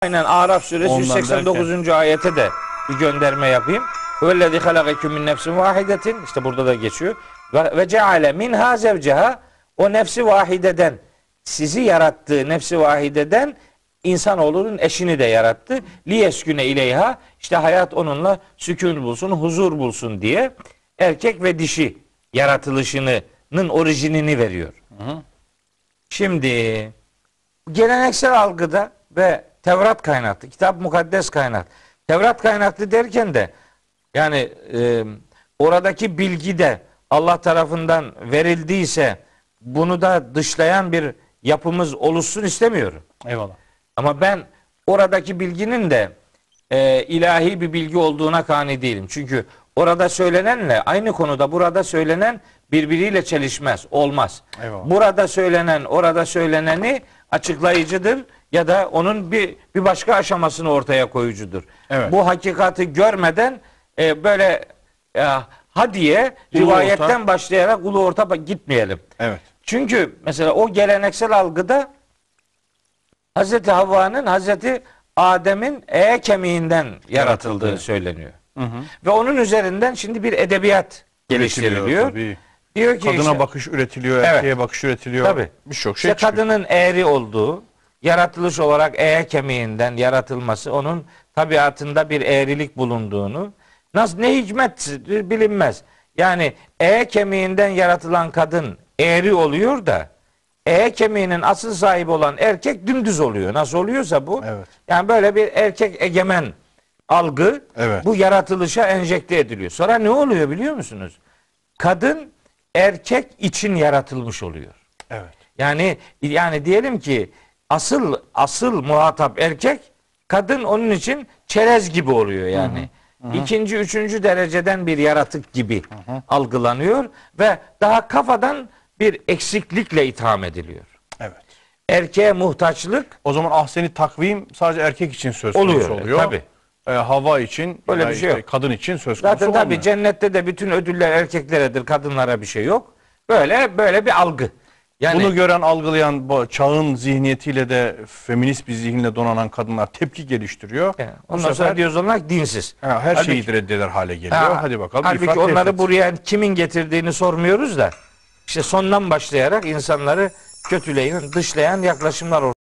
Aynen Araf suresi Ondan 189. ayete de bir gönderme yapayım. Vellezî halakeküm min nefsin vahidetin, işte burada da geçiyor. Ve ceale minha zevceha, o nefsi vahideden, sizi yarattığı nefsi vahideden insanoğlunun eşini de yarattı. Liyesküne ileyha, işte hayat onunla sükun bulsun, huzur bulsun diye erkek ve dişi yaratılışının orijinini veriyor. Hı. Şimdi geleneksel algıda ve Tevrat kaynaklı, kitap mukaddes kaynaklı. Tevrat kaynaklı derken de yani oradaki bilgi de Allah tarafından verildiyse bunu da dışlayan bir yapımız oluşsun istemiyorum. Eyvallah. Ama ben oradaki bilginin de ilahi bir bilgi olduğuna kani değilim. Çünkü orada söylenenle aynı konuda burada söylenen birbiriyle çelişmez, olmaz. Eyvallah. Burada söylenen, orada söyleneni açıklayıcıdır ya da onun bir başka aşamasını ortaya koyucudur. Evet. Bu hakikati görmeden böyle ha diye Ulu rivayetten orta başlayarak ulu orta gitmeyelim. Evet. Çünkü mesela o geleneksel algıda Hazreti Havva'nın Hazreti Adem'in kemiğinden yaratıldığı söyleniyor. Hı hı. Ve onun üzerinden şimdi bir edebiyat geliştiriliyor. Tabii. Diyor ki Kadına işte, bakış üretiliyor, Evet. erkeğe bakış üretiliyor. Tabii. Birçok şey işte çıkıyor. kadının eğri olduğu, yaratılış olarak kemiğinden yaratılması, onun tabiatında bir eğrilik bulunduğunu, nasıl ne hikmet bilinmez. Yani kemiğinden yaratılan kadın eğri oluyor da kemiğinin asıl sahibi olan erkek dümdüz oluyor. Nasıl oluyorsa bu. Evet. Yani böyle bir erkek egemen algı Evet. bu yaratılışa enjekte ediliyor. Sonra ne oluyor biliyor musunuz? Kadın erkek için yaratılmış oluyor. Evet. Yani diyelim ki asıl muhatap erkek, kadın onun için çerez gibi oluyor yani. Hı hı. İkinci, üçüncü dereceden bir yaratık gibi algılanıyor ve daha kafadan bir eksiklikle itham ediliyor. Evet. Erkeğe muhtaçlık O zaman ahseni takvim sadece erkek için söz konusu oluyor. Tabii. Hava için, Böyle ya bir şey işte yok. kadın için söz konusu Zaten tabii olmuyor. cennette de bütün ödüller erkekleredir, kadınlara bir şey yok. Böyle bir algı. Yani Bunu gören, algılayan, bu çağın zihniyetiyle de feminist bir zihinle donanan kadınlar tepki geliştiriyor. ondan sonra diyoruz onlar dinsiz. Her şeyi Halbuki- reddeder hale geliyor. Hadi bakalım. Halbuki ifrat onları nefret. buraya kimin getirdiğini sormuyoruz da işte sondan başlayarak insanları kötüleyen, dışlayan yaklaşımlar